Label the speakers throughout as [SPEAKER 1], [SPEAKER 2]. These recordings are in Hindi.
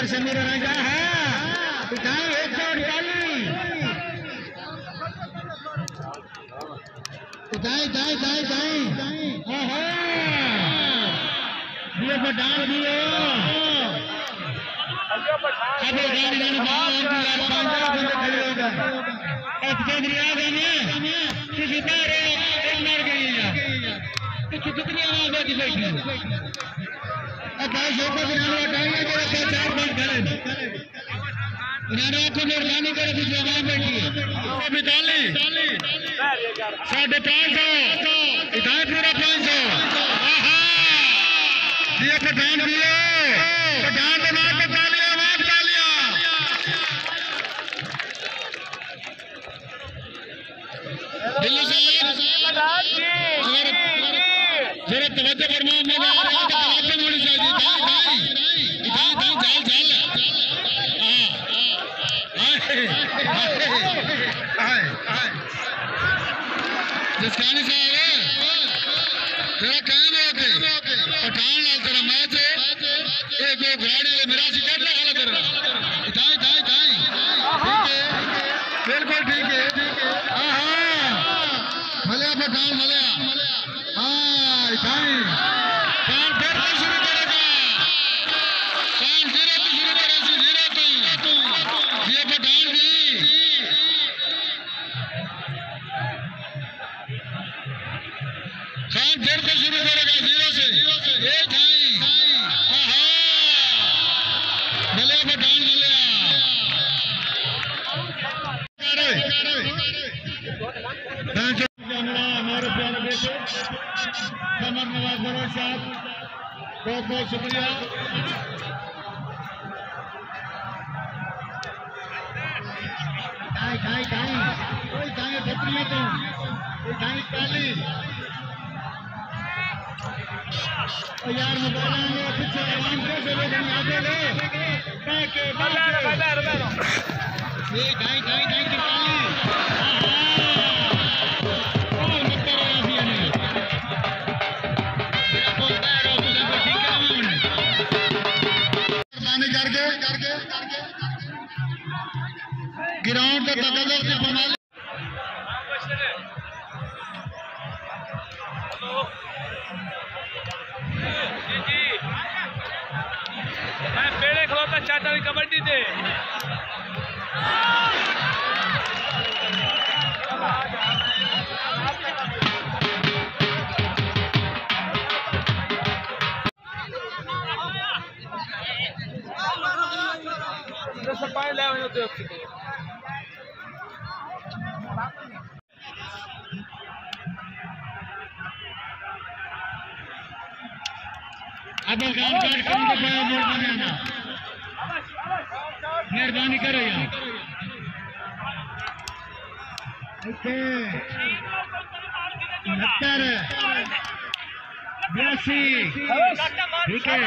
[SPEAKER 1] समीर राजा है उठाए 148 उठाए दाई दाई दाई दिए पठान दिए अब गाड़ी गाड़ी बाहर पंजाब बंदे खड़े हो गए इसके दरिया में किसी तारे एक मार गई है किसी कितनी आवाज है किसी की अब भाई शोका बिना हटाएंगे जो 4 खड़े इन्होंने आपको मेहरबानी करे कुछ आवाज बैठी है 550 इधर पूरा 500 ये पठान दिए पठान के नाम पे तालियां आवाज तालियां दिल्ली साहब जरा तवज्जो फरमाओ मैं आ रहा हूं तो तवज्जो होनी चाहिए दाई दाई दाई दाई जाल हां जिसकानी साहब जरा कायम हो के पठान लाल तेरा मैच है ये जो गाड़ी है मेरा सिकट लगा कर रहा दाई दाई दाई ठीक है बिल्कुल ठीक है हां भले पठान भले हां दाई कान फिर से शुरू करेगा कान 0 पे शुरू करेगा 0 पे ये पठान भी खान फिर से शुरू करेगा 0 से ये ढाई भले पठान भले हमारे प्यारे बेटे कमर नवाज बरोज साहब बहुत बहुत शुक्रिया ढाई ढाई ढाई कोई ढाई खतरी है तुम कोई ढाई काली यार मोबाइल में पीछे आराम कैसे लोग आगे ले के ये ढाई ढाई ढाई की काली ग्राउंड पे बदल से बना
[SPEAKER 2] मैं पेड़े खलोता चाचा की कबड्डी दे सफाई ले होते
[SPEAKER 1] अब काम काट कर मेहरबानी करो यार 69 82 ठीक है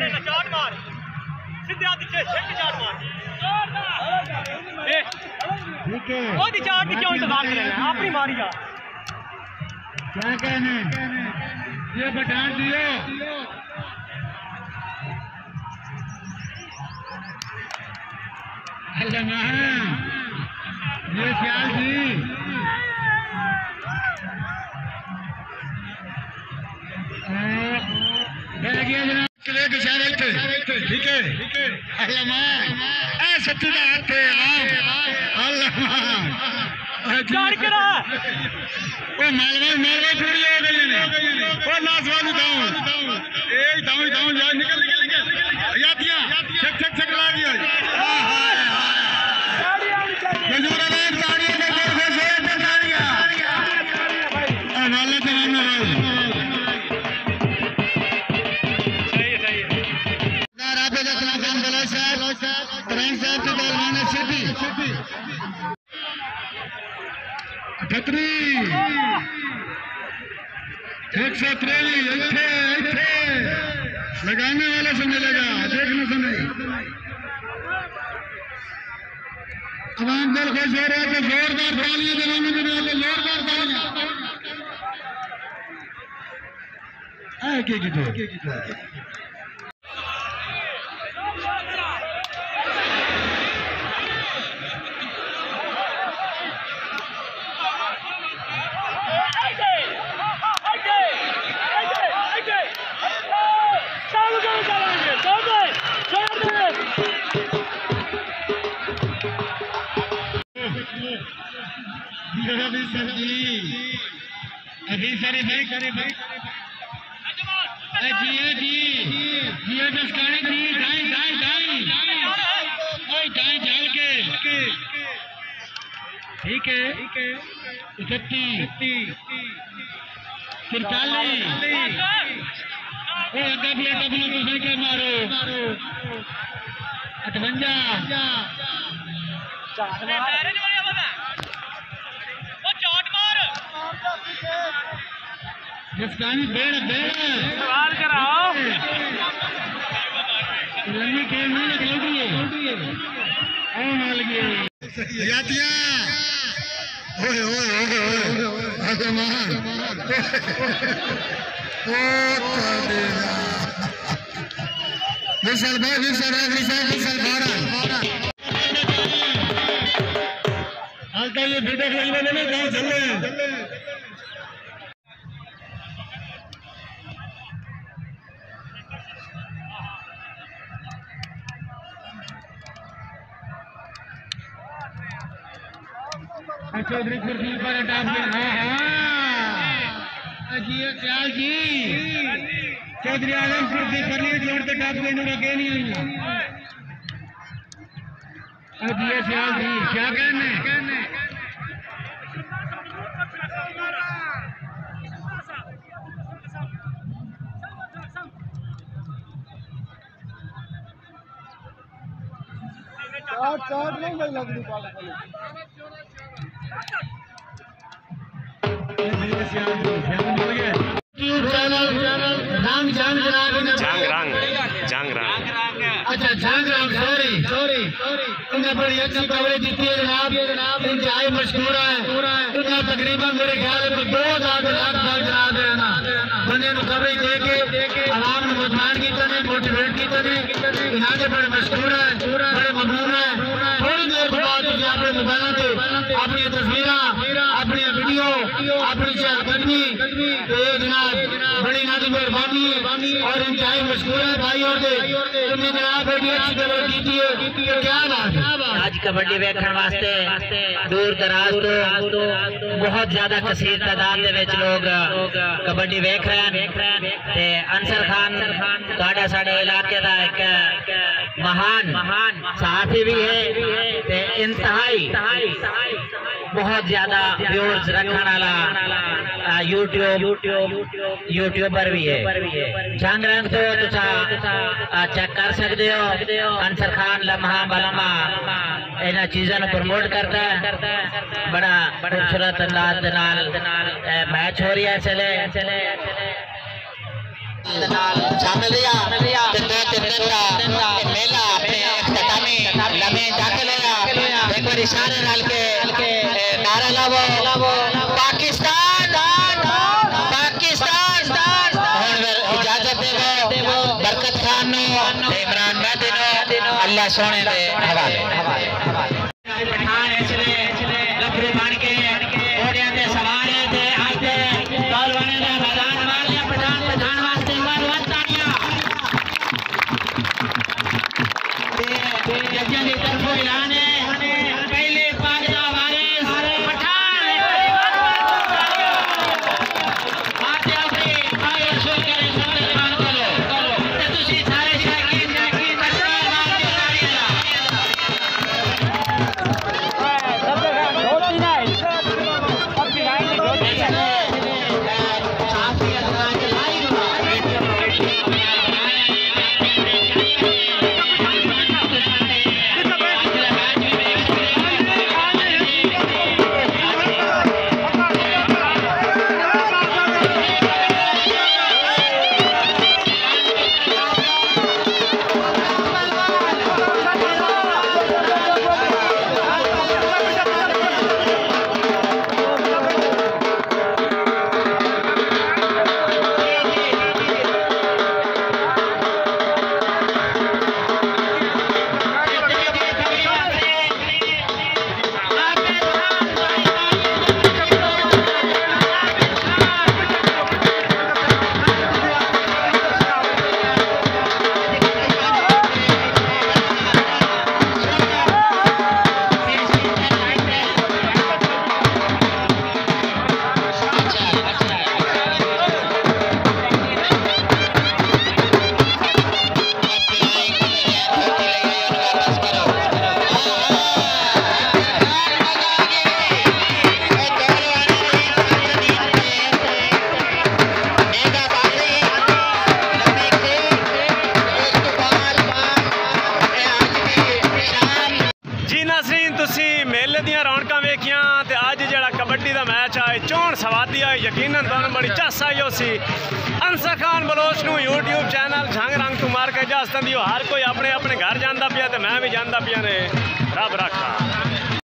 [SPEAKER 1] ठीक है
[SPEAKER 2] क्यों इंतजार कर रहे हैं अपनी मारी जा
[SPEAKER 1] क्या कहने ये पठान दियो ये ख्याल जी गया जनाब किले के सारे ठीक है अल्लाह सच्ची बात है अल्लाह वो मालवा पूरी हो गई है वो लाजवाब दाऊं जा निकल यादियां छक ला दिया मजूर आवाज ताड़ियों के जोर से ताड़ियां वाले तमाम भाई सही ना राबे का खान बलोच साहब तरैन साहब के दरबान सिटी खतरी 123 इथे लगाने वाले से मिलेगा देखने से नहीं अवाम दिल खुश हो रहा है तो जोरदार तालियां जवानों के लिए जोरदार तालियां ऑफिसर जी भाई करे भाई जी दस्तानी जी दाई झाल के ठीक है 31 43 डब्ल्यू को सही के मारो 58 दस्तानी बेड़
[SPEAKER 2] सवाल कराओ
[SPEAKER 1] लंबी खेल नहीं लगी यातिया ओए आसमान विशाल भाई विशाल 12 हाल का ये वीडियो लगने में गाँव चल रहे हैं चौधरी कुर्सी पर अटाप ख्याल जी चौधरी आलम कुर्सी पर लिए जोड़ते टाप के लगे नहीं ख्याल जी क्या कहने चाट नहीं भाई लग रही अच्छा झांग सॉरी इन्हें बड़ी अच्छी कवरेज दी है जनाब इंतहाई मशहूर है इन्हें तकरीबन मेरे ख्याल में 2000 जनाब है ना बंदे को कवरेज दे के आवाम ने मुतमान की तरह मोटिवेट की तरह यहाँ के बड़े मशहूर है बड़े मकबूल है थोड़ी देर के बाद अपने मोबाइल पे अपनी तस्वीर अपनी वीडियो अपनी चहलकदमी जनाब बड़ी नादी मेहरबानी और इंतहाई मशहूर है भाई और तुमने जनाब बड़ी अच्छी कवरेज की है क्या बात है
[SPEAKER 3] आज कबड्डी वेखण वास्ते दूर दराज तो बहुत ज्यादा कसीर तादाद दे विच लोग कबड्डी वेख रहे हैं ते अंसर खान तुहाडा साडे इलाके दा एक महान सहाफी भी है ते इंतहाई बहुत ज्यादा व्यूअर्स रखने वाला यूट्यूबर भी है झांगरंग तो चेक कर सकते हो अंसर खान लम्हा बलमा इन चीजों को प्रमोट करता है बड़ा खूबसूरत अंदाज मैच हो रही है चले शामिल मेला अपने अख्तामी लम्हे दाखिल एक बार इशारे डाल के नारा लावो पाकिस्तान इजाजत देवो बरकत खान इमरान मेहदी अल्लाह सोने दे हवाले पठान इसलिए लफड़े बन के घोड़ियां दे सवारे दे आते पहलवाने दे मैदान वाले पठान वास्ते ताड़ियां जज्जां दी तरफों ऐलान है पहले पाक दा वारिस पठान आते अपनी आयो शुरू करें सबने जवान करो ते तुसी सारे शाकीन तकबीर मार के ताड़ियां
[SPEAKER 2] यकीनन तुहानू बड़ी चस आई होसी। अंसर खान बलोच नू यूट्यूब चैनल झंग रंग तू मार के इजाजत दियो। हर कोई अपने अपने घर जांदा पिया ते मैं भी जांदा पिया ने। रब रखा।